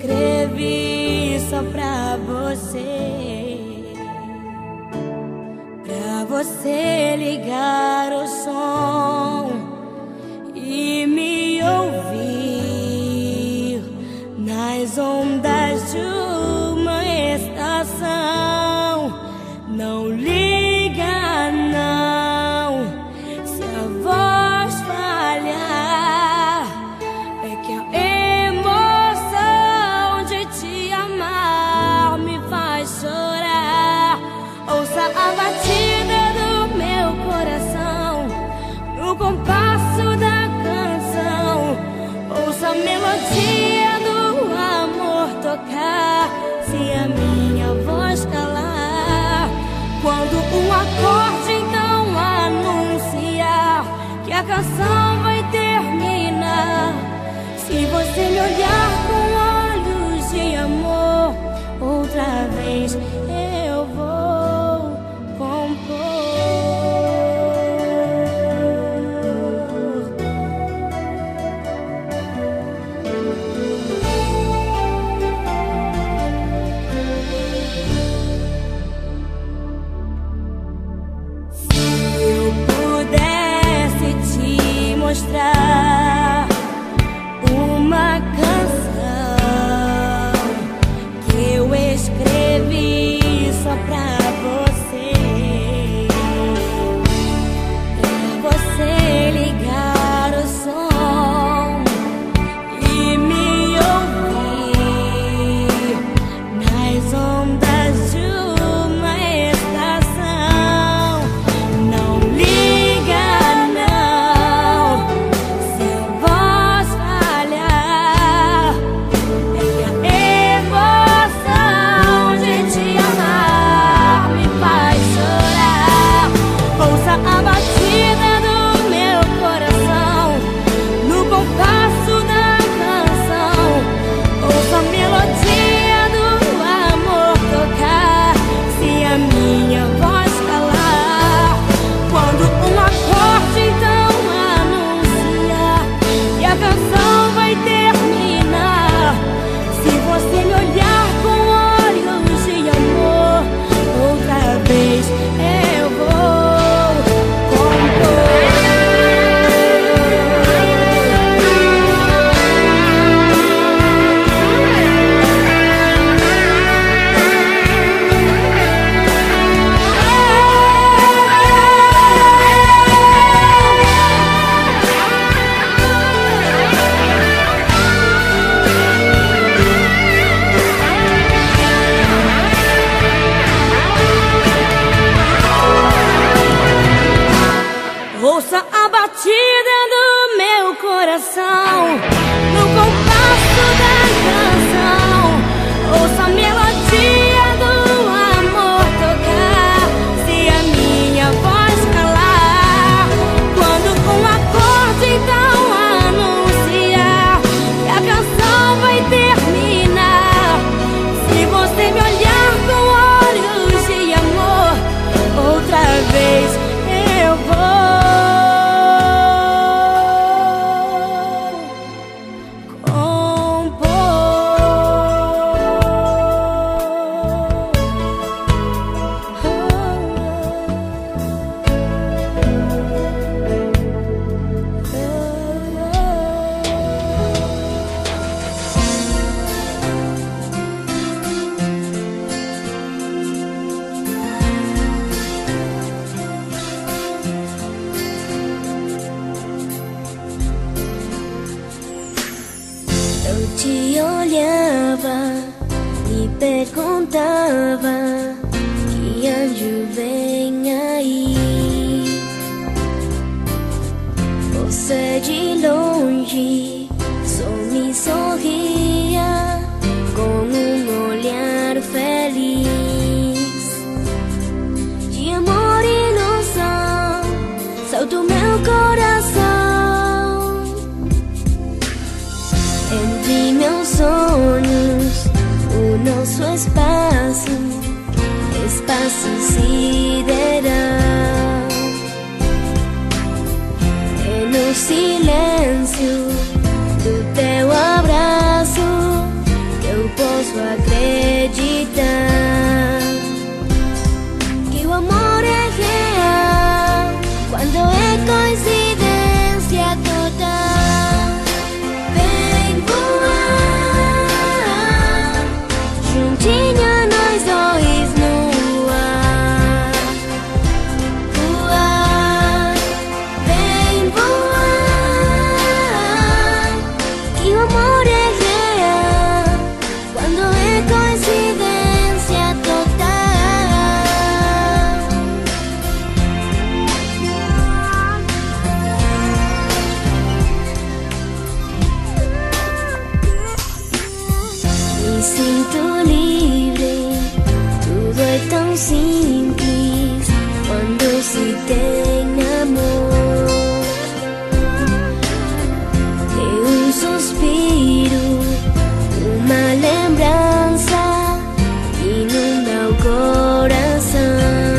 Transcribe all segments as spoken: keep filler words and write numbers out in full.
escrevi só pra você, pra você ligar o som e me ouvir nas ondas de uma estação. Não liga não, se a voz falhar, é que a emoção de te amar me faz chorar. Ouça a batida do meu coração no compasso da canção. Ouça a melodia do amor tocar, se a minha voz calar. Quando um acorde então anunciar que a canção vai terminar, se você me olhar com olhos de amor, outra vez eu vou compor. Se eu pudesse te mostrar uma canção que eu escrevi só pra você, pra você ligar o som e me ouvir nas ondas de uma estação. Não liga não, se a voz falhar, é que a emoção de te amar me faz chorar. Ouça a batida do meu coração no compasso da canção. Ouça a melodia do amor tocar, se a minha voz calar. Quando um acorde então anunciar que a canção vai terminar, se você me olhar com olhos de amor, outra vez eu vou compor. Ouça a batida do meu coração no compasso da canção. Ouça a melodia do amor tocar, se a minha voz calar. Quando um acorde então anunciar que a canção vai terminar, se você me olhar com olhos de amor, outra vez eu vou eu te olhava e perguntava: que anjo vem aí? Você de longe só me sorria com um olhar feliz de amor e ilusão, salto meu coração. Entre meus sonhos, o nosso espaço, espaço sideral. É no silêncio do teu abraço que eu siento libre, todo es tan simple cuando se tiene amor. Es un suspiro, una lembranza inunda el corazón.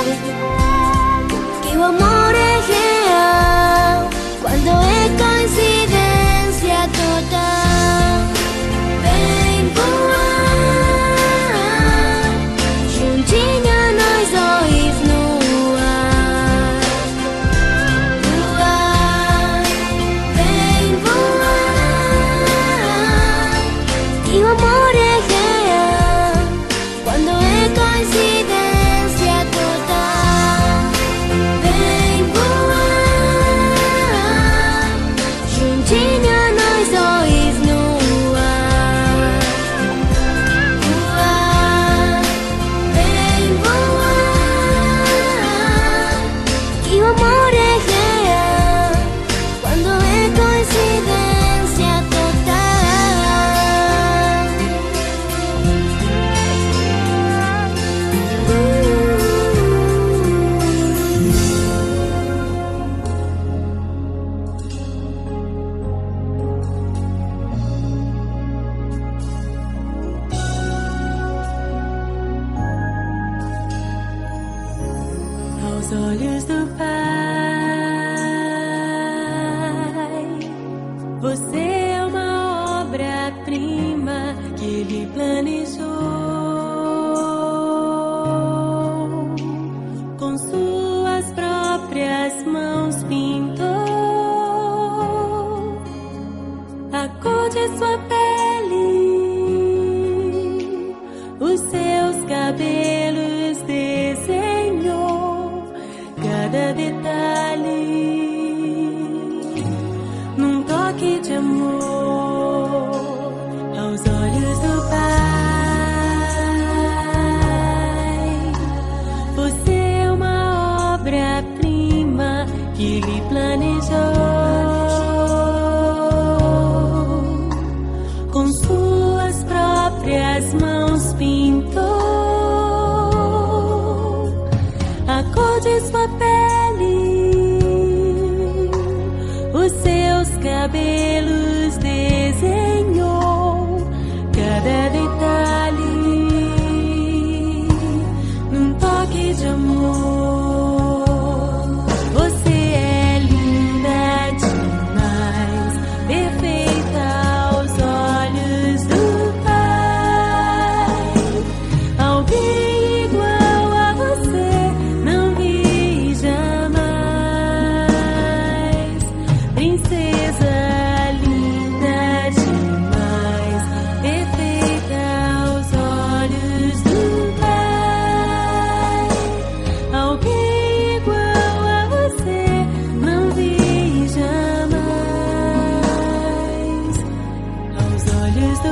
Que o amor es real cuando es coincidencia total. Vem voar juntinho a nós dois no ar. Voar, vem voar. Que o amor é real quando é coincidência total. Vem voar juntinho a nós dois no ar. Voar, vem voar. Que o amor é real quando é coincidência total. Aos olhos do Pai, você é uma obra-prima que Ele planejou. Com suas próprias mãos pintou a cor de sua pele, os seus cabelos desenhou, cada detalhe num toque de amor. Aos olhos do Pai, você é uma obra-prima que Ele planejou. Com suas próprias mãos pintou a cor de sua pele, os seus cabelos desenhou, cada detalhe num toque de amor. Você é linda demais, perfeita aos olhos do Pai. Alguém igual a você não vi jamais. Princesa linda demais, perfeita aos olhos do Pai. Alguém igual a você não vi jamais. Aos olhos do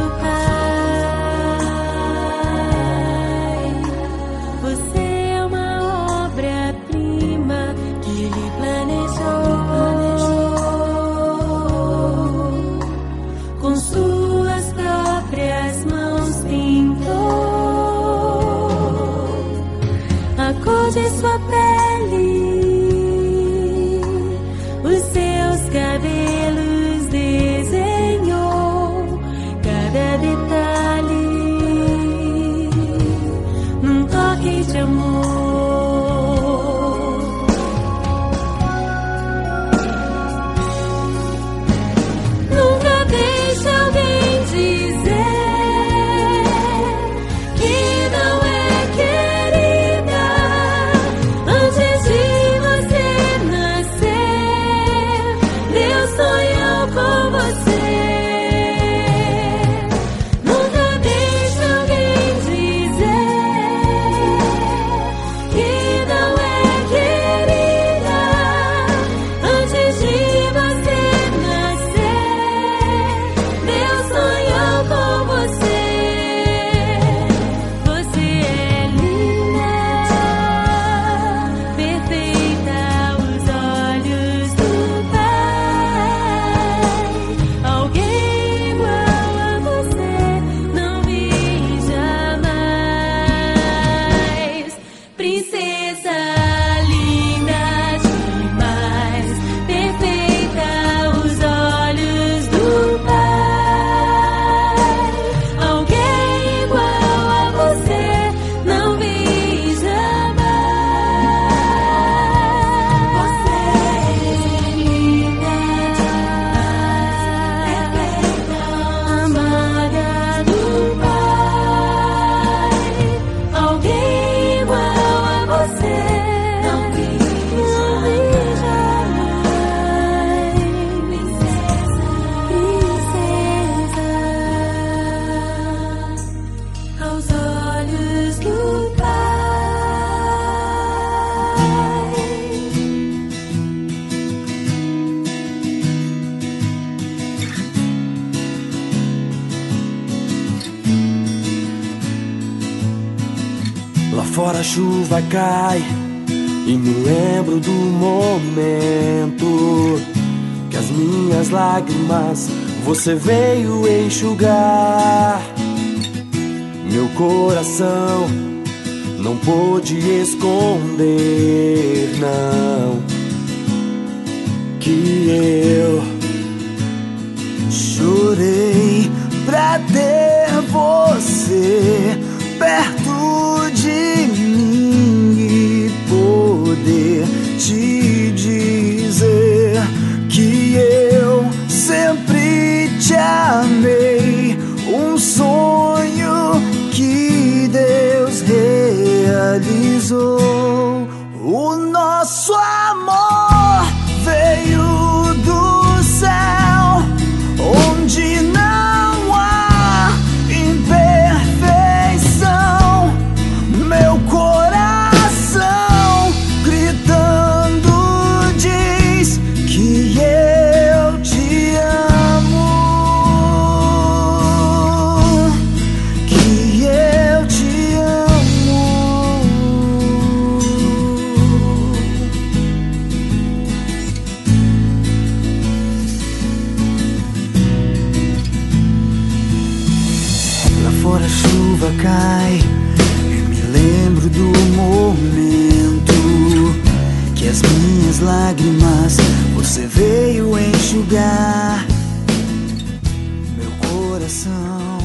Pai, você é uma obra-prima que Ele planejou. Com suas próprias mãos pintou a cor de sua pele, os seus cabelos desenhou, cada detalhe num toque de amor. Nunca deixe alguém dizer que não é querida antes fora a chuva cai e me lembro do momento que as minhas lágrimas você veio enxugar. Meu coração não pôde esconder, não, que eu chorei pra ter você perto de mim e poder te dizer que eu sempre te amei. Um sonho que Deus realizou. O nosso amor veio do céu, onde não há imperfeição. Meu coração gritando diz que eu te amo, que eu te amo. Lá fora a chuva cai, eu me lembro do momento que as minhas lágrimas você veio enxugar. Meu coração